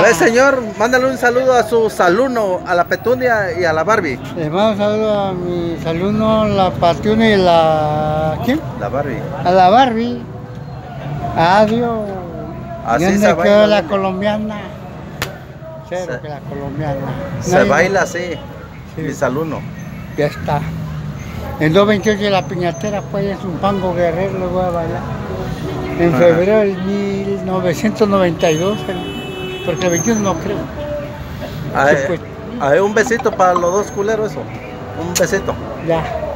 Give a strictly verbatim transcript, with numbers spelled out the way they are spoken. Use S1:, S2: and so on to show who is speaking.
S1: Pues señor, mándale un saludo a sus alumnos, a la Petunia y a la Barbie.
S2: Les mando un saludo a mis alumnos, la Petunia y la... ¿quién?
S1: La Barbie.
S2: A la Barbie. Adiós.
S1: Así
S2: ¿Y
S1: se
S2: dónde
S1: baila,
S2: quedó la
S1: ¿dónde?
S2: colombiana? Cero
S1: Se-
S2: que la colombiana.
S1: Se
S2: Nadie-
S1: baila así,
S2: Sí.
S1: mis alumnos.
S2: Ya está. El dos veintiocho de la Piñatera, pues es un pango guerrero, lo voy a bailar. En
S1: Ajá.
S2: febrero del mil novecientos noventa y dos, el- porque el veintiuno no creo.
S1: A
S2: Sí,
S1: ver,
S2: pues.
S1: a ver, un besito para los dos culeros eso. Un besito.
S2: Ya.